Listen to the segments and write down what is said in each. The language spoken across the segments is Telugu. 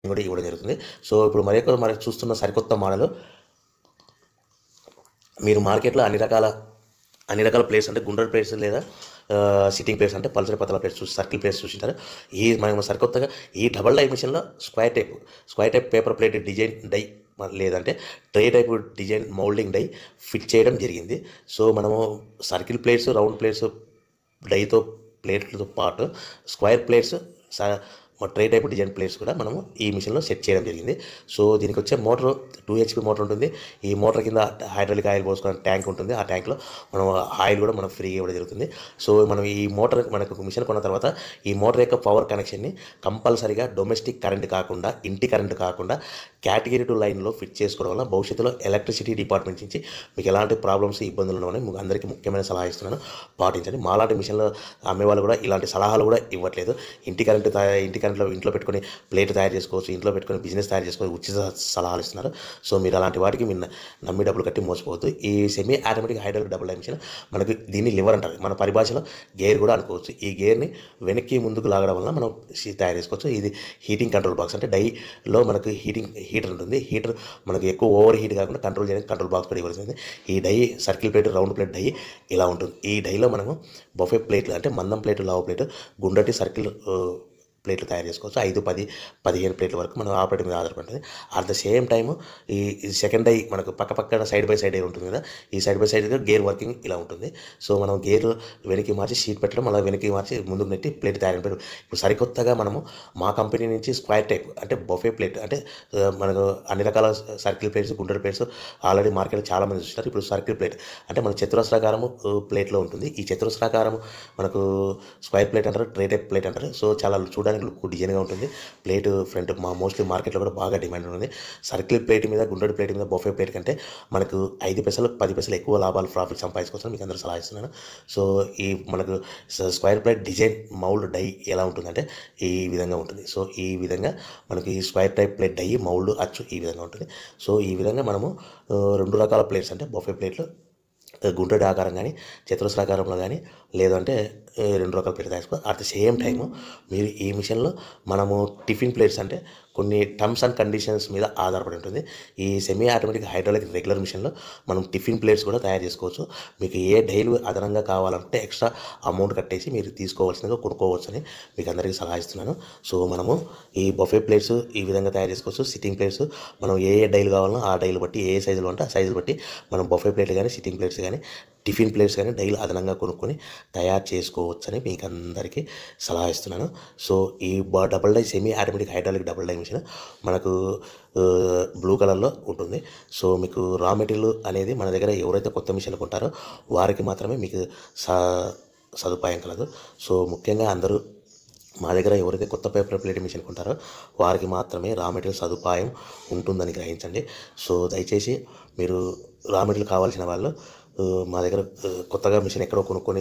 కూడా ఇవ్వడం జరుగుతుంది. సో ఇప్పుడు మరి చూస్తున్న సరికొత్త మోడల్ మీరు మార్కెట్లో అన్ని రకాల ప్లేట్స్ అంటే గుండ్రటి ప్లేట్స్ లేదా సిట్టింగ్ ప్లేట్స్ అంటే పల్సరి పతల ప్లేట్స్ చూసి సర్కిల్ ప్లేట్స్ చూసింటారు. మనం సరికొత్తగా ఈ డబల్ డై మిషన్లో square type paper plate design die లేదంటే tray type design moulding die fit చేయడం జరిగింది. సో మనము సర్కిల్ ప్లేట్స్, రౌండ్ ప్లేట్స్ డైతో ప్లేట్లతో పాటు square plates tray type design plates కూడా మనము ఈ మిషన్లో సెట్ చేయడం జరిగింది. సో దీనికి వచ్చే మోటార్ 2 HP మోటార్ ఉంటుంది. ఈ మోటార్ కింద హైడ్రాలిక్ ఆయిల్ పోసుకునే ట్యాంక్ ఉంటుంది. ఆ ట్యాంక్లో మనం ఆయిల్ కూడా మనం ఫ్రీగా ఇవ్వడం జరుగుతుంది. సో మనం ఈ మోటార్ మనకు మిషన్ కొన్న తర్వాత ఈ మోటార్ యొక్క పవర్ కనెక్షన్ని కంపల్సరీగా డొమెస్టిక్ కరెంట్ కాకుండా, ఇంటి కరెంట్ కాకుండా కేటగిరీ 2 లైన్లో ఫిట్ చేసుకోవడం వల్ల భవిష్యత్తులో ఎలక్ట్రిసిటీ డిపార్ట్మెంట్ నుంచి మీకు ఎలాంటి ప్రాబ్లమ్స్, ఇబ్బందులు ఉన్నాయని మీకు అందరికీ ముఖ్యమైన సలహా ఇస్తున్నాను, పాటించండి. మాలాంటి మిషన్లు అమ్మేవాళ్ళు కూడా ఇలాంటి సలహాలు కూడా ఇవ్వట్లేదు. ఇంటి కరెంట్లో ఇంట్లో పెట్టుకొని ప్లేట్ తయారు చేసుకోవచ్చు, ఇంట్లో పెట్టుకొని బిజినెస్ తయారు చేసుకోవచ్చు, ఉచిత సలహాలు ఇస్తున్నారు. సో మీరు అలాంటి వాటికి మీరు నమ్మి డబ్బులు కట్టి మోసపోవద్దు. ఈ semi automatic hydraulic double die machine మనకి దీన్ని లివర్ అంటారు, మన పరిభాషలో గేర్ కూడా అనుకోవచ్చు. ఈ గేర్ని వెనక్కి ముందుకు లాగడం వల్ల మనం తయారు చేసుకోవచ్చు. ఇది హీటింగ్ కంట్రోల్ బాక్స్, అంటే డైలో మనకు హీటర్ ఉంటుంది. హీటర్ మనకు ఎక్కువ ఓవర్ హీట్ కాకుండా కంట్రోల్ చేయడానికి కంట్రోల్ బాక్స్ కూడా ఇవ్వాల్సింది. ఈ die circle plate, round plate die ఇలా ఉంటుంది. ఈ డైలో మనము బఫే ప్లేట్లు అంటే మందం ప్లేటు, లావు ప్లేటు, గుండ్రటి సర్కిల్ ప్లేట్లు తయారు చేసుకోవచ్చు. 5, 10, 15 ప్లేట్ల వరకు మనం ఆపరేటింగ్ మీద ఆధారపడుతుంది. అట్ ద సేమ్ టైమ్ ఈ సెకండ్ డై మనకు పక్కన సైడ్ బై సైడ్ ఉంటుంది కదా, ఈ సైడ్ బై సైడ్గా గేర్ వర్కింగ్ ఇలా ఉంటుంది. సో మనం గేర్ వెనక్కి మార్చి షీట్ పెట్టడం, అలా వెనక్కి మార్చి ముందుకు నెట్టి ప్లేట్ తయారు పెట్టడం. ఇప్పుడు సరికొత్తగా మనము మా కంపెనీ నుంచి స్క్వేర్ టైప్ అంటే బఫే ప్లేట్ అంటే మనకు అన్ని రకాల సర్కిల్ ప్లేట్స్, గుండ్రటి ప్లేట్స్ ఆల్రెడీ మార్కెట్లో చాలామంది చూస్తున్నారు. ఇప్పుడు సర్కిల్ ప్లేట్ అంటే మన చతురస్రాకారము ప్లేట్లో ఉంటుంది. ఈ చతురస్రాకారము మనకు స్క్వేర్ ప్లేట్ అంటారు, ట్రే టైప్ ప్లేట్ అంటారు. సో చాలా చూడడానికి లుక్ డిజైన్గా ఉంటుంది. ప్లేట్ ఫ్రంట్ మోస్ట్లీ మార్కెట్లో కూడా బాగా డిమాండ్ ఉంటుంది. సర్కిల్ ప్లేట్ మీద, గుండ్రటి ప్లేట్ మీద బఫే ప్లేట్ కంటే మనకు 5 పైసలు 10 పైసలు ఎక్కువ లాభాలు ప్రాఫిట్ సంపాదించుకోవచ్చు మీకు అందరూ సలహా ఇస్తున్నాను. సో ఈ మనకు square plate design mould die ఎలా ఉంటుందంటే ఈ విధంగా ఉంటుంది. సో ఈ విధంగా మనకి ఈ square type plate die mould అచ్చు ఈ విధంగా ఉంటుంది. సో ఈ విధంగా మనము 2 రకాల ప్లేట్స్ అంటే బఫే ప్లేట్లు గుండ్రటి ఆకారం కానీ, చతురస్రాకారంలో కానీ, లేదంటే 2 రకాల ప్లేట్ తయారు చేసుకోవాలి. అట్ ద సేమ్ టైము మీరు ఈ మిషన్లో మనము టిఫిన్ ప్లేట్స్ అంటే కొన్ని టర్మ్స్ అండ్ కండిషన్స్ మీద ఆధారపడి ఉంటుంది. ఈ సెమీ ఆటోమేటిక్ హైడ్రాలిక్ రెగ్యులర్ మిషన్లో మనం టిఫిన్ ప్లేట్స్ కూడా తయారు చేసుకోవచ్చు. మీకు ఏ డైలు అదనంగా కావాలంటే ఎక్స్ట్రా అమౌంట్ కట్టేసి మీరు తీసుకోవాల్సిందిగా కొనుక్కోవచ్చు అని మీకు అందరికీ సలహా ఇస్తున్నాను. సో మనము ఈ బఫే ప్లేట్స్ ఈ విధంగా తయారు చేసుకోవచ్చు. సిట్టింగ్ ప్లేట్స్ మనం ఏ డైలు కావాలనో ఆ డైలు బట్టి, ఏ సైజులు అంటే ఆ సైజులు బట్టి మనం బఫే ప్లేట్ కానీ, సిట్టింగ్ ప్లేట్స్ కానీ, టిఫిన్ ప్లేట్స్ కానీ డైలు అదనంగా కొనుక్కొని తయారు చేసుకోవచ్చని మీకు అందరికీ సలహా ఇస్తున్నాను. సో ఈ double die semi automatic hydraulic double die machine మనకు బ్లూ కలర్లో ఉంటుంది. సో మీకు రా మెటీరియల్ అనేది మన దగ్గర ఎవరైతే కొత్త మిషన్లు కొంటారో వారికి మాత్రమే మీకు సదుపాయం కలదు. సో ముఖ్యంగా అందరూ మా దగ్గర ఎవరైతే కొత్త పేపర్ ప్లేట్ మిషన్ కొంటారో వారికి మాత్రమే రా మెటీరియల్ సదుపాయం ఉంటుందని గ్రహించండి. సో దయచేసి మీరు రా మెటీరియల్ కావాల్సిన వాళ్ళు మా దగ్గర కొత్తగా మిషన్ ఎక్కడో కొనుక్కొని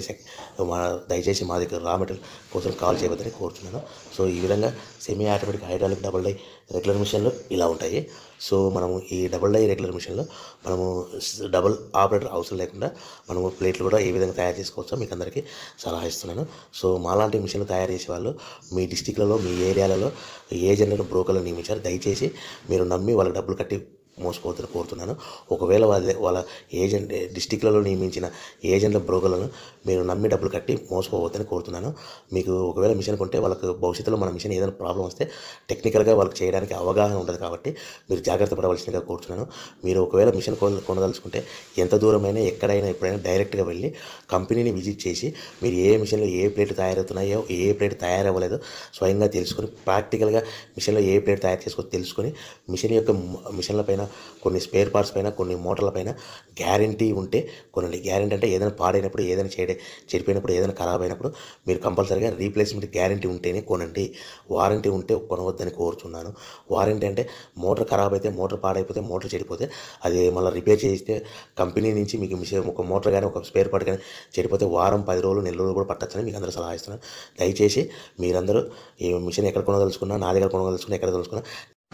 దయచేసి మా దగ్గర రా మెటీరియల్ కోసం కాల్ చేయవద్దని కోరుతున్నాను. సో ఈ విధంగా semi automatic hydraulic double die regular మిషన్లు ఇలా ఉంటాయి. సో మనము ఈ డబుల్ డై రెగ్యులర్ మిషన్లో మనము డబుల్ ఆపరేటర్ అవసరం లేకుండా మనము ప్లేట్లు కూడా ఏ విధంగా తయారు చేసుకోవచ్చో మీకు అందరికీ సలహా ఇస్తున్నాను. సో మాలాంటి మిషన్లు తయారు చేసే వాళ్ళు మీ డిస్టిక్లలో, మీ ఏరియాలలో ఏజెంట్లను, బ్రోకర్లను నియమించారు. దయచేసి మీరు నమ్మి వాళ్ళకి డబ్బులు కట్టి మోసపోతుందని కోరుతున్నాను. ఒకవేళ వాళ్ళ ఏజెంట్ డిస్టిక్లలో నియమించిన ఏజెంట్ల, బ్రోకర్లను మీరు నమ్మి డబ్బులు కట్టి మోసపోవద్దని కోరుతున్నాను. మీకు ఒకవేళ మిషన్ కొంటే వాళ్ళకు భవిష్యత్తులో మన మిషన్ ఏదైనా ప్రాబ్లం వస్తే టెక్నికల్గా వాళ్ళకి చేయడానికి అవగాహన ఉండదు కాబట్టి మీరు జాగ్రత్త పడవలసిందిగా కోరుతున్నాను. మీరు ఒకవేళ మిషన్ కొనదలుచుకుంటే ఎంత దూరమైనా, ఎక్కడైనా, ఎప్పుడైనా డైరెక్ట్గా వెళ్ళి కంపెనీని విజిట్ చేసి మీరు ఏ మిషన్లో ఏ ప్లేట్ తయారవుతున్నాయో, ఏ ప్లేట్ తయారవ్వలేదో స్వయంగా తెలుసుకొని, ప్రాక్టికల్గా మిషన్లో ఏ ప్లేట్ తయారు చేసుకో తెలుసుకొని మిషన్ల పైన కొన్ని స్పేర్ పార్ట్స్ పైన, కొన్ని మోటార్ల పైన గ్యారంటీ ఉంటే కొనండి. గ్యారంటీ అంటే ఏదైనా పాడైనప్పుడు, ఏదైనా చెడిపోయినప్పుడు, ఏదైనా ఖరాబ్ అయినప్పుడు మీరు కంపల్సరీగా రీప్లేస్మెంట్ గ్యారంటీ ఉంటేనే కొనండి. వారంటీ ఉంటే కొనవద్దని కోరుచున్నాను. వారంటీ అంటే మోటార్ ఖరాబ్ అయితే, మోటార్ పాడైపోతే, మోటార్ చెడిపోతే అది మళ్ళీ రిపేర్ చేయిస్తే కంపెనీ నుంచి మీకు మిషన్ ఒక మోటార్ కానీ, ఒక స్పేర్ పార్ట్ కానీ చెడిపోతే వారం, 10 రోజులు, నెల రోజులు కూడా పట్టచ్చని మీకు అందరూ సలహా ఇస్తున్నాను. దయచేసి మీరందరూ ఈ మిషన్ ఎక్కడ కొనదలుచుకున్నా, నా దగ్గర కొనదలుచుకున్నా, ఎక్కడ తెలుసుకున్నా,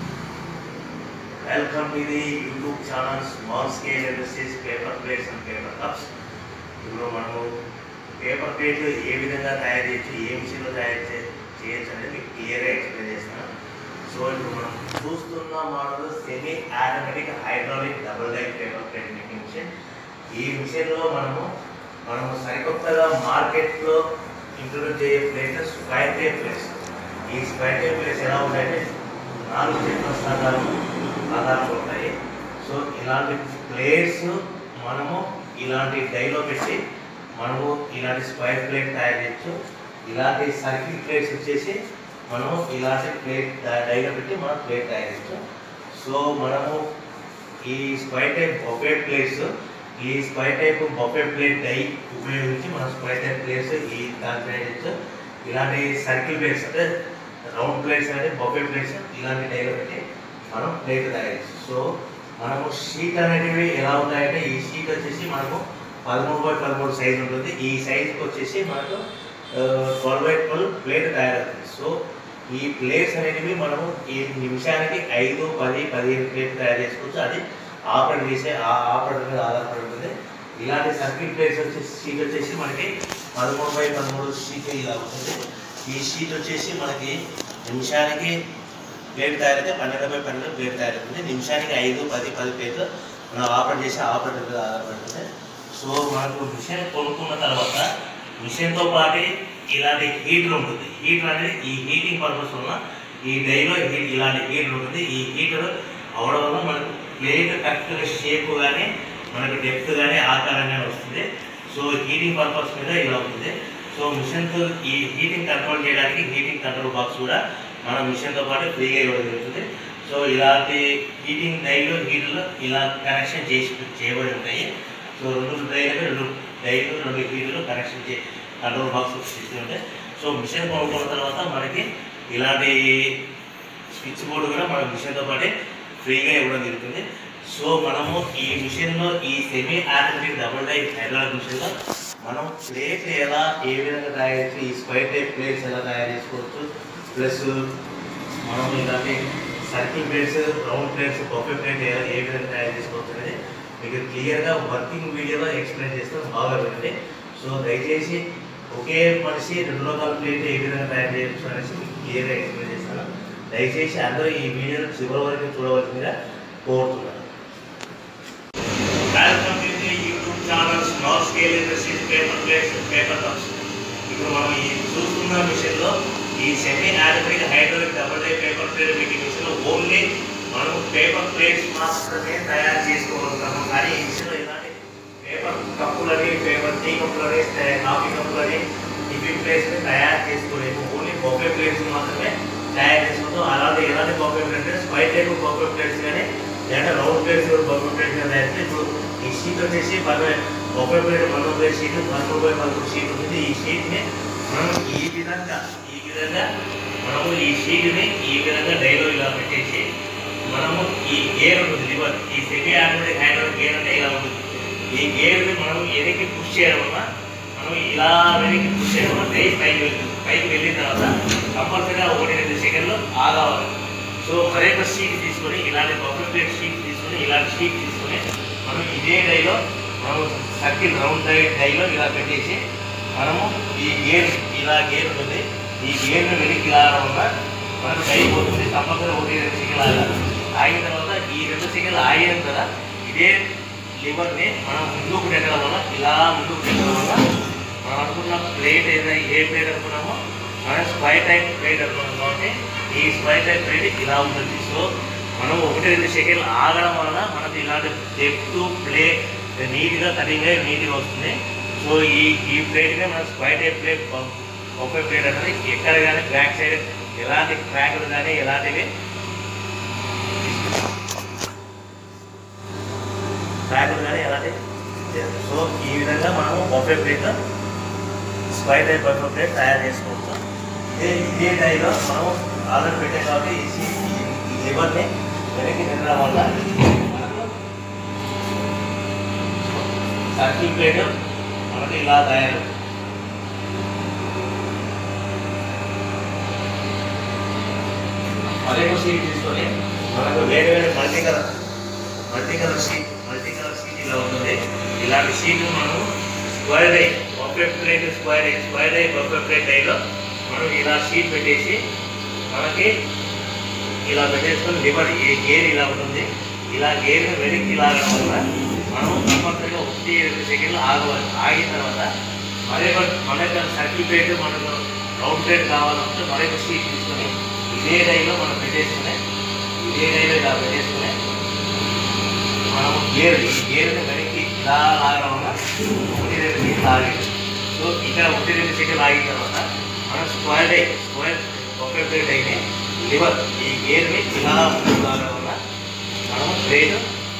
welcome to the YouTube channel small scale industries paper plates and paper cups. ఇప్పుడు మనము పేపర్ ప్లేట్లు ఏ విధంగా తయారు చేయొచ్చు, ఏ మిషన్లో తయారు చేయొచ్చు అనేది మీకు క్లియర్గా ఎక్స్ప్లెయిన్ చేస్తాను. సో ఇప్పుడు మనం చూస్తున్న model semi automatic hydraulic double die paper plate making machine. ఈ మిషన్లో మనము సరికొత్తగా మార్కెట్లో ఇంట్రొడ్యూస్ చేయే ప్లేట్స్ స్క్వేర్ టైప్ ప్లేట్స్. ఈ స్క్వేర్ టైప్ ప్లేట్స్ ఎలా ఉంటాయంటే 4 చతురస్రాకారం ఆధారాలు ఉంటాయి. సో ఇలాంటి ప్లేట్స్ మనము ఇలాంటి డైలో పెట్టి మనము ఇలాంటి స్క్వేర్ ప్లేట్ తయారు చేయొచ్చు. ఇలాంటి సర్కిల్ ప్లేట్స్ వచ్చేసి మనము ఇలాంటి ప్లేట్ డైలో పెట్టి మనం ప్లేట్ తయారు చేయొచ్చు. సో మనము ఈ స్క్వేర్ టైప్ బఫే ప్లేట్స్, ఈ square type buffet plate die ఉపయోగించి మనం స్క్వేర్ టైప్ ప్లేట్స్ ఈ దాని తయారు చేయొచ్చు. ఇలాంటి సర్కిల్ ప్లేట్స్ అంటే రౌండ్ ప్లేట్స్ అనేది బఫే ప్లేట్స్ ఇలాంటి డైలో పెట్టి మనం ప్లేట్ తయారు చేయొచ్చు. సో మనము షీట్ అనేటివి ఎలా ఉంటాయంటే ఈ షీట్ వచ్చేసి మనకు 13x13 సైజ్ ఉంటుంది. ఈ సైజ్కి వచ్చేసి మనకు 12x12 ప్లేట్ తయారవుతుంది. సో ఈ ప్లేట్స్ అనేటివి మనము ఈ నిమిషానికి 5, 10, 15 ప్లేట్ తయారు చేసుకోవచ్చు. అది ఆపరేట్ చేసే ఆపరేటర్ మీద ఆధారపడి ఉంటుంది. ఇలాంటి సర్కిల్ ప్లేట్స్ వచ్చేసి షీట్ వచ్చేసి మనకి 13x13 షీట్ ఇలా ఉంటుంది. ఈ షీట్ వచ్చేసి మనకి నిమిషానికి ప్లేట్ తయారైతే 12x12 ప్లేట్ తయారవుతుంది. నిమిషానికి 5, 10, 10 ప్లేట్లు మనం ఆపరేట్ చేసే ఆపరేటర్ మీద ఆధారపడుతుంది. సో మనకు మిషన్ కొనుక్కున్న తర్వాత మిషన్తో పాటు ఇలాంటి హీటర్ ఉంటుంది. హీటర్ అనేది ఈ హీటింగ్ పర్పస్ వల్ల ఈ డైలో ఇలాంటి హీటర్ ఉంటుంది. ఈ హీటర్ అవడం వల్ల మనకు ప్లేట్ కరెక్ట్గా షేప్ కానీ మనకు డెప్త్ కానీ ఆకారం కానీ వస్తుంది. సో హీటింగ్ పర్పస్ మీద ఇలా ఉంటుంది. సో మిషన్తో ఈ హీటింగ్ కంట్రోల్ చేయడానికి హీటింగ్ కంట్రోల్ బాక్స్ కూడా మన మిషన్తో పాటు ఫ్రీగా ఇవ్వడం జరుగుతుంది. సో ఇలాంటి హీటింగ్ డైలు హీటర్లు ఇలా కనెక్షన్ చేయబడి ఉంటాయి. సో 2 డైలు 2 హీటర్లు కనెక్షన్ కంట్రోల్ బాక్స్ ఇస్తూ ఉంటాయి. సో మిషన్ కొనుక్కున్న తర్వాత మనకి ఇలాంటి స్విచ్ బోర్డు కూడా మన మిషన్తో పాటు ఫ్రీగా ఇవ్వడం జరుగుతుంది. సో మనము ఈ మిషన్లో ఈ semi automatic double die hydraulic మిషన్లో మనం ప్లేట్ ఎలా ఏ విధంగా తయారు చేసి ఈ స్క్వేర్ టైప్ ప్లేట్స్ ఎలా తయారు చేసుకోవచ్చు, ప్లస్ మనం ఇలాంటి circle plates, round plates, buffet plate ఏ విధంగా తయారు చేసుకోవచ్చు అనేది మీకు క్లియర్గా వర్కింగ్ వీడియోలో ఎక్స్ప్లెయిన్ చేస్తాను. బాగా వినండి. సో దయచేసి ఒకే మనిషి 2 రకాల ప్లేట్ ఏ విధంగా తయారు చేయవచ్చు అనేసి మీకు క్లియర్గా ఎక్స్ప్లెయిన్ చేస్తాను. దయచేసి అందరూ ఈ వీడియోను చివరి వరకు చూడవలసిందిగా కోరుతున్నాను. Welcome to the YouTube channel small scale industries paper plates and paper cups. ఇప్పుడు మనం ఈ చూస్తున్న మిషన్లో ఈ semi automatic hydraulic double die paper plate making మిషన్లో ఓన్లీ మనం పేపర్ ప్లేట్స్ మాత్రమే తయారు చేసుకోగలుగుతాము. కానీ ఈ మిషన్లో ఇలాంటి పేపర్ కప్పులని, పేపర్ టీ కప్పులని, కాఫీ కప్పులని, టిఫిన్ ప్లేట్స్ని తయారు చేసుకోలేము. ఓన్లీ బఫే ప్లేట్స్ మాత్రమే తయారు చేసుకుంటాం. అలాగే ఎలాంటి buffet plates square type buffet plates కానీ లేదా రౌండ్ ప్లేట్స్ బఫే ప్లేట్స్ కానీ తయారు చేస్తే ఇప్పుడు ఈ షీట్ వచ్చేసి buffet plate 12 plate sheet 13x13 sheet ఉంటుంది. ఈ షీట్ని మనం ఈ విధంగా మనము ఈ షీట్ని ఈ విధంగా డైలో ఇలా పెట్టేసి మనము ఈ గేర్ ఉంటుంది లివర్, ఈ సెమీ ఆటోమేటిక్ హైడ్రాలిక్ గేర్ అంటే ఇలా ఉంటుంది. ఈ గేర్ని మనం వెనక్కి పుష్ చేయడం వల్ల మనం ఇలా వెనక్కి పుష్ చేయడం వల్ల డై పైకి వెళ్తుంది. పైకి వెళ్ళిన తర్వాత కంపల్సరీగా 1-2 సెకండ్లు ఆగాలి. సో మరొక షీట్ తీసుకొని ఇలాంటి బఫే ప్లేట్ షీట్ తీసుకొని ఇలాంటి షీట్ తీసుకొని మనం ఇదే డైలో మనం సర్కిల్ రౌండ్ డైలో ఇలా పెట్టేసి మనము ఈ గేర్ ఇలా గేర్ ఉంటుంది. ఈ గేర్ని వెనక్కి లాగడం వల్ల మనకు డై పోతుంది. కంపల్సరీ 1-2 సెకండ్లు ఆగాలి. ఆగిన తర్వాత ఈ 2 సెకండ్లు ఆగిన కదా ఇదే లివర్ని మనం ముందుకు పెట్టడం వల్ల ఇలా ముందుకు పెట్టడం వల్ల మనం అనుకున్న ప్లేట్ ఏదైనా ఏ ప్లేట్ అనుకున్నామో మనం స్క్వేర్ టైప్ ప్లేట్ అనుకున్నాం. కాబట్టి ఈ స్క్వేర్ టైప్ ప్లేట్ ఇలా ఉంటుంది. సో మనం 1-2 సెకండ్లు ఆగడం వలన మనకు ఇలాంటి డెప్త్ ప్లేట్ నీట్గా కటింగ్ అయ్యి నీట్గా వస్తుంది. సో ఈ ప్లేట్గా మనం square type plate buffet plate అనేది ఎక్కడ కానీ బ్యాక్ సైడ్ ఎలాంటి క్రాకులు కానీ ఎలాంటివి ఎలాంటి. సో ఈ విధంగా మనము buffet plate square type buffet plate తయారు చేసుకోవచ్చు. ఇదే డైలో మనం ఆర్డర్ పెట్టాం కాబట్టి ఈ లివర్ని వెనక్కి తినడం వల్ల మనకు సర్కిల్ ప్లేట్ మనకి ఇలా తయారు. మరొక షీట్ తీసుకొని మనకు వేరే మల్టీ కలర్ షీట్ ఇలా ఉంటుంది. ఇలాంటి షీట్ మనం square die buffet plate square die buffet plate డైలో మనం ఇలా షీట్ పెట్టేసి మనకి ఇలా పెట్టేసుకొని లివర్ ఈ గేర్ ఇలా ఉంటుంది. ఇలా గేర్ని వెనక్కి లాగడం వల్ల మనం కంపల్సరీగా 1-2 సెకండ్లు ఆగవాలి. ఆగిన తర్వాత మరొక సర్కిల్ ప్లేట్ మనకు రౌండ్ ప్లేట్ కావాలంటే మరొక షీట్ తీసుకొని ఇదే డైలో మనం పెట్టేసుకునే ఇలా పెట్టేసుకునే మనం ఈ గేర్ని వెనక్కి ఇలా లాగడం వల్ల 1-2 సెకండ్లు ఆగేది. సో ఇక్కడ 1-2 సెకండ్లు ఆగిన తర్వాత మనం స్క్వేర్ ఒకే ప్లేట్ అయితే లివర్ ఈ గేర్ని ఇలా లాగడం వల్ల మనము ప్లేట్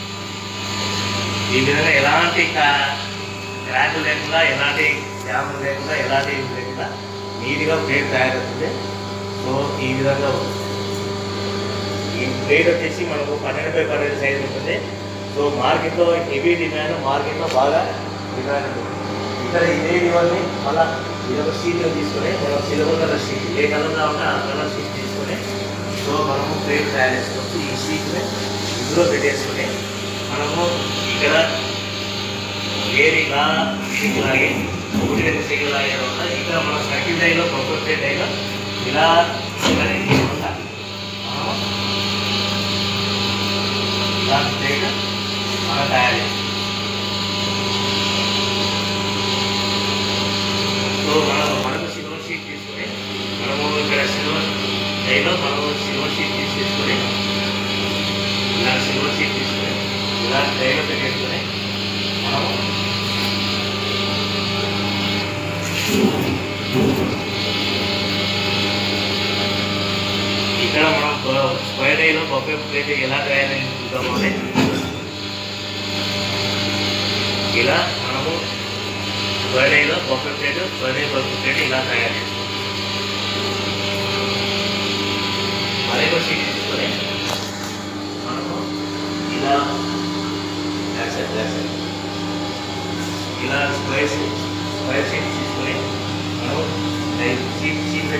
ఈ విధంగా ఎలాంటి క్రాక్ లేకుండా, ఎలాంటి జాములు లేకుండా, ఎలాంటి లేకుండా నీట్గా ప్లేట్ తయారవుతుంది. సో ఈ విధంగా ఈ ప్లేట్ వచ్చేసి మనకు 12x12 సైజ్ ఉంటుంది. సో మార్కెట్లో హెవీ డిమాండ్, మార్కెట్లో బాగా డిమాండ్ ఉంటుంది. ఇక్కడ ఇదే లివర్ని మళ్ళీ ఇదొక షీట్ తీసుకొని మనం సిల్వర్ కలర్ షీట్ ఏ కలర్లో ఉంటే ఆ కలర్ షీట్ తీసుకొని సో మనము ప్లేట్ తయారు చేసుకోవచ్చు. ఈ షీట్ని ఇందులో పెట్టేసుకొని మనము ఇక్కడ వేరే ఇలా ఇంటికి లాగే 1-2 సెకండ్లు లాగే తర్వాత ఇక్కడ మన సర్కిల్ డైలో బొబ్బర్ ప్లేట్ డైలో ఇలా ఇలాంటి ప్లేట్ మనం తయారు చేస్తాం. సో మనకు సిల్వర్ షీట్ తీసుకొని మనము ఇక్కడ సిల్వర్ డైలో మనము సిల్వర్ షీట్ తీసుకొని ఇలా సిల్వర్ షీట్ తీసుకొని ఇలా డైలో పెట్టేసుకొని మనము ఇక్కడ మనం స్క్వేర్ డైలో బొఫే ప్లేట్ ఎలా తయారు చూద్దాము అంటే ఇలా మనము స్క్వేర్ డైలో బొఫే ప్లేట్ ఇలా తయారు చేస్తాం. మరొక షీట్ తీసుకొని మనము ఇలా ఇలా స్క్వేర్ షీట్ తీసుకొని మనము షీట్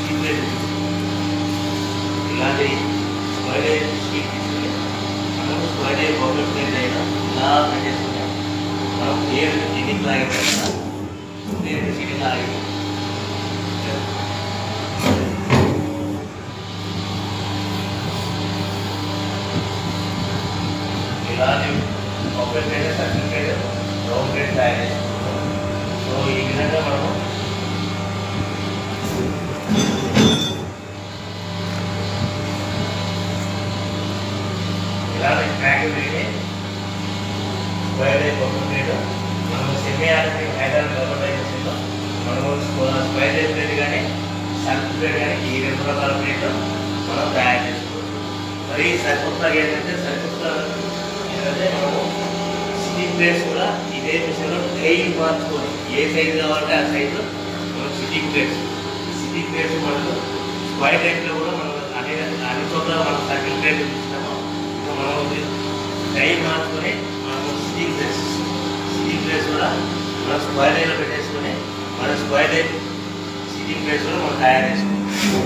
ఇలాంటి స్క్వేర్ షీట్ తీసుకొని మనము స్క్వేర్ బొబ్బర్ ప్లేట్ అయినా ఇలా పెట్టేసుకుని మనం గేర్ షీటింగ్ లాగే పెడతాం. షీటింగ్ లాగే ఇలాంటి బొబ్బర్ plate, circle plate, round plate తయారు చేసుకుంటాం. సో ఈ విధంగా మనము ఇలాంటి ట్రాకింగ్ పెట్టి స్క్వేర్ బొబ్బర్ ప్లేట్ మనము సెమీ ఆటోమేటిక్ హైడ్రాలిక్ డబులైజేషన్లో మనము స్క్వేర్ ప్లేట్ కానీ సర్కిల్ ప్లేట్ కానీ ఈ 2 రకాల ప్లేట్ మనం తయారు చేసుకోవచ్చు. మరి సరికొత్తగా ఏంటంటే మనము సిట్టింగ్ ప్లేట్స్ కూడా ఇదే మిషన్లో ట్రైన్ మార్చుకొని ఏ సైజు కావాలంటే ఆ సైజులో మనం సిట్టింగ్ ప్లేట్స్ మనకు స్క్వేర్ టైప్లో కూడా మనం అన్ని చోట్ల మనం సర్కిల్ ప్లేట్ చూస్తాము. మనం ట్రైన్ మార్చుకొని మనము సిట్టింగ్ ప్లేట్స్ కూడా మనం స్క్వేర్ టైప్లో పెట్టేసుకొని మన స్క్వేర్ టైప్ సిట్టింగ్ ప్లేట్స్ కూడా మనం తయారు చేసుకోవాలి.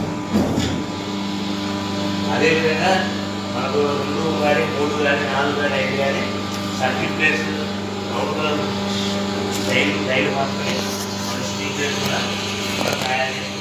అదేవిధంగా మనకు 2 కానీ 3 కానీ 4 కానీ 5 కానీ సర్కిల్ ప్లేట్స్ రౌండ్ కలర్ డైలు మార్చుకొని మన సిట్టింగ్ ప్లేట్స్ కూడా మనం తయారు చేసుకోవాలి.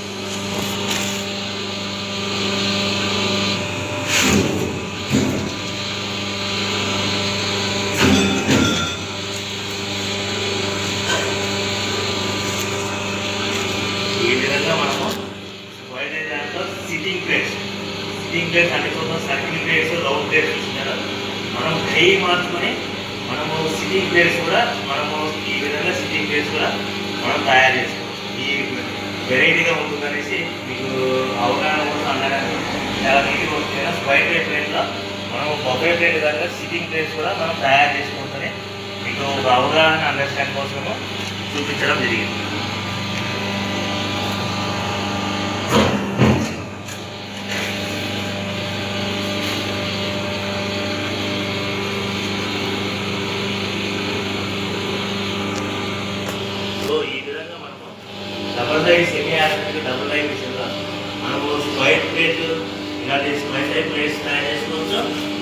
ఈ విధంగా మనము వైట్ దాంట్లో సిట్టింగ్ ప్లేట్స్ అన్ని చోట్ల సర్కిల్ ప్లేట్స్, రౌండ్ ప్లేట్స్ చూస్తున్నారు. మనం ట్రై మార్చుకొని మనము సిట్టింగ్ ప్లేట్స్ కూడా మనము ఈ విధంగా సిట్టింగ్ ప్లేట్స్ కూడా మనం తయారు చేసుకోవచ్చు. ఈ వెరైటీగా ఉంటుందనేసి మీకు అవగాహన కోసం అనడానికి చాలా నీట్గా వస్తుంది. స్క్వేర్ ప్లేట్లో మనం బొఫే ప్లేట్ కనుక సిట్టింగ్ ప్లేట్స్ కూడా మనం తయారు చేసుకోవచ్చని మీకు ఒక అవగాహన అండర్స్టాండ్ కోసము చూపించడం జరిగింది. సో ఈ విధంగా మనము double die semi automatic double die మిషన్లో మనము స్క్వేర్ ప్లేట్ ఇలాంటి స్క్వేర్ టైప్ ప్లేట్స్ తయారు చేసుకోవచ్చు.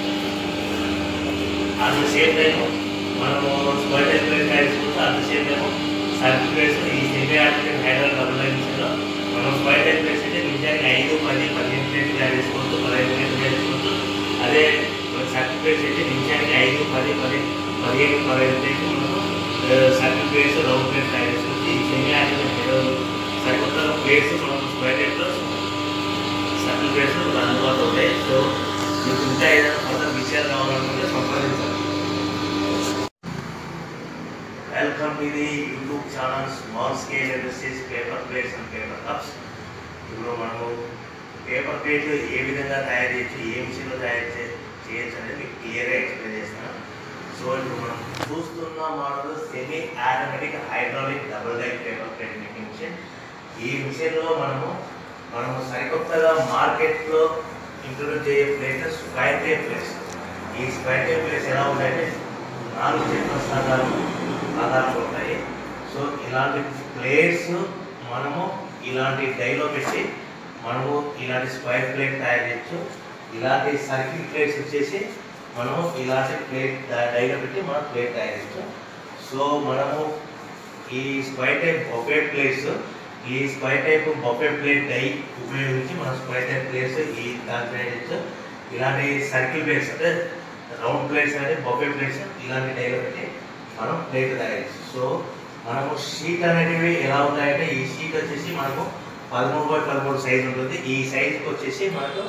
అట్ ద సేమ్ టైం మనము స్క్వేర్ టైప్ ప్లేట్ తయారు చేసుకోవచ్చు. At the same time circle plates ఈ semi automatic hydraulic double die మిషన్లో మనం స్క్వేర్ టైప్ ప్లేట్స్ అయితే నిజానికి 5, 10, 15 ప్లేట్లు తయారు చేసుకోవచ్చు, 15 ప్లేట్లు తయారు చేసుకోవచ్చు. అదే సర్కిల్ ప్లేట్స్ అయితే నిమిషానికి 5, 10, 15, 25 ప్లేట్లు మనము సర్కిల్ ప్లేట్స్, రౌండ్ ప్లేట్స్ తయారు చేసుకోవచ్చు. ఈ సెమీ ఆటోమేటిక్ సరికొత్తగా ప్లేట్స్ మనం స్క్వేర్ టైప్లో సర్కిల్ ప్లేట్స్ అందుబాటులో ఉంటాయి. సో మీకు ఇంకా ఏదైనా కొత్త విషయాలు కావాలనుకుంటే సంప్రదించాలి. Welcome to the YouTube channel small scale industries paper plates and paper cups. ఇప్పుడు మనము పేపర్ ప్లేట్ ఏ విధంగా తయారు చేయొచ్చు, ఏ మిషన్లో తయారు చేయొచ్చు అనేది మీకు క్లియర్గా ఎక్స్ప్లెయిన్ చేస్తాను. సో ఇప్పుడు మనం చూస్తున్న model semi automatic hydraulic double die paper plate making machine. ఈ మిషన్లో మనము సరికొత్తగా మార్కెట్లో ఇంట్రొడ్యూస్ చేయే ప్లేట్ స్క్వేర్ టైప్ ప్లేట్స్. ఈ స్క్వేర్ టైప్ ప్లేట్స్ ఎలా ఉంటాయంటే 4 చతురస్రాలు ఆధారాలు ఉంటాయి. సో ఇలాంటి ప్లేట్స్ మనము ఇలాంటి డైలో పెట్టి మనము ఇలాంటి స్క్వేర్ ప్లేట్ తయారు చేయొచ్చు. ఇలాంటి సర్కిల్ ప్లేట్స్ వచ్చేసి మనము ఇలాంటి ప్లేట్ డైలో పెట్టి మనం ప్లేట్ తయారు చేయొచ్చు. సో మనము ఈ స్క్వేర్ టైప్ బఫే ప్లేట్స్, ఈ square type buffet plate die ఉపయోగించి మనం స్క్వేర్ టైప్ ప్లేట్స్ ఈ దాని తయారు చేయొచ్చు. ఇలాంటి సర్కిల్ ప్లేట్స్ అంటే రౌండ్ ప్లేట్స్ అనేది బఫే ప్లేట్స్ ఇలాంటి డైలో పెట్టి మనం ప్లేట్ తయారు చేయొచ్చు. సో మనము షీట్ అనేటివి ఎలా ఉంటాయంటే ఈ షీట్ వచ్చేసి మనకు 13x13 సైజ్ ఉంటుంది. ఈ సైజుకి వచ్చేసి మనకు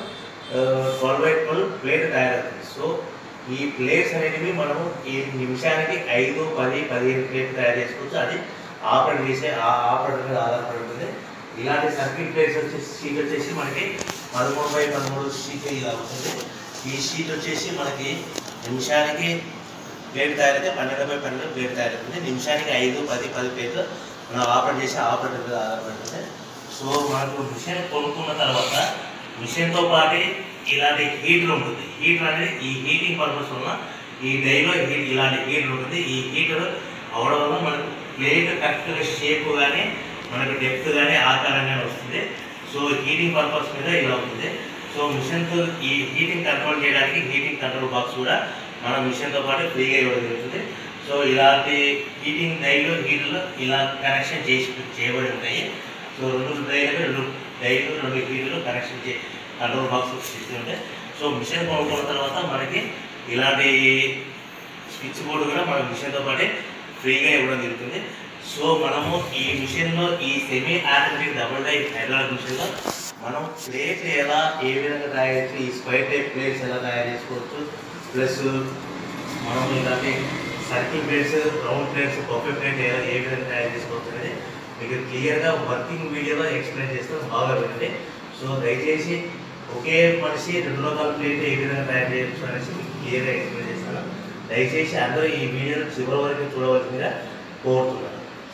12x12 ప్లేట్ తయారవుతుంది. సో ఈ ప్లేట్స్ అనేటివి మనము ఈ నిమిషానికి 5, 10, 15 ప్లేట్లు తయారు చేసుకోవచ్చు. అది ఆపరేట్ చేసే ఆపరేటర్ మీద ఆధారపడి ఉంటుంది. ఇలాంటి సర్కిల్ ప్లేట్స్ వచ్చేసి షీట్ వచ్చేసి మనకి 13x13 షీట్ ఇలా ఉంటుంది. ఈ షీట్ వచ్చేసి మనకి నిమిషానికి ప్లేట్ తయారైతే 12x12 ప్లేట్ తయారవుతుంది. నిమిషానికి 5, 10, 10 ప్లేట్లు మనం ఆపరేట్ చేసి ఆపరేటర్ మీద ఆధారపడుతుంది. సో మనకు మిషన్ కొనుక్కున్న తర్వాత మిషన్తో పాటు ఇలాంటి హీటర్ ఉంటుంది. హీటర్ అనేది ఈ హీటింగ్ పర్పస్ వల్ల ఈ డైలో ఇలాంటి హీటర్ ఉంటుంది. ఈ హీటర్ అవడం వల్ల మనకు ప్లేట్ కరెక్ట్గా షేప్ కానీ మనకు డెప్త్ కానీ ఆకారం కానీ వస్తుంది. సో హీటింగ్ పర్పస్ మీద ఇలా ఉంటుంది. సో మిషన్తో ఈ హీటింగ్ కంట్రోల్ చేయడానికి హీటింగ్ కంట్రోల్ బాక్స్ కూడా మన మిషన్తో పాటు ఫ్రీగా ఇవ్వడం జరుగుతుంది. సో ఇలాంటి హీటింగ్ డైలు హీటర్లు ఇలా కనెక్షన్ చేయబడి ఉంటాయి. సో 2 డైలు 2 హీటర్లు కనెక్షన్ కంట్రోల్ బాక్స్ ఇస్తూ ఉంటాయి. సో మిషన్ కొనుక్కున్న తర్వాత మనకి ఇలాంటి స్విచ్ బోర్డు కూడా మన మిషన్తో పాటు ఫ్రీగా ఇవ్వడం జరుగుతుంది. సో మనము ఈ మిషన్లో ఈ semi automatic double die hydraulic మిషన్లో మనం ప్లేట్ ఎలా ఏ విధంగా తయారు చేయొచ్చు, ఈ స్క్వేర్ టైప్ ప్లేట్స్ ఎలా తయారు చేసుకోవచ్చు, ప్లస్ మనం ఇలాంటి circle plates, round plates, buffet plate ఏ విధంగా తయారు చేసుకోవచ్చు అనేది మీకు క్లియర్గా వర్కింగ్ వీడియోలో ఎక్స్ప్లెయిన్ చేస్తాను. బాగా వినండి. సో దయచేసి ఒకే మనిషి 2 రకాల ప్లేట్ ఏ విధంగా తయారు చేయొచ్చు అనేసి మీకు క్లియర్గా ఎక్స్ప్లెయిన్ చేస్తాను. దయచేసి అందరూ ఈ వీడియోను చివరి వరకు చూడవలసిందిగా కోరుతున్నాను.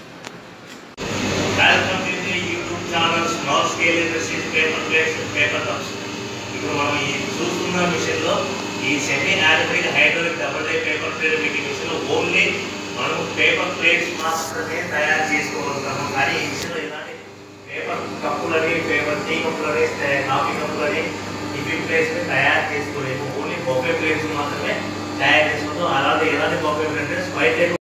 Welcome to the YouTube channel small scale industries paper plates and paper cups. ఇప్పుడు మనం ఈ చూస్తున్న మిషన్లో ఈ semi automatic hydraulic double die paper plate making మిషన్లో ఓన్లీ మనం పేపర్ ప్లేట్స్ మాత్రమే తయారు చేసుకోగలుగుతాము. కానీ ఈ మిషన్లో ఇలాంటి పేపర్ కప్పులని, పేపర్ టీ కప్పులని, కాఫీ కప్పులని, టిఫిన్ ప్లేట్స్ని తయారు చేసుకోలేము. ఓన్లీ బఫే ప్లేట్స్ మాత్రమే తయారు చేసుకుంటాం. అలాంటి ఎలాంటి బఫే ప్లేట్ స్క్వేర్ టైప్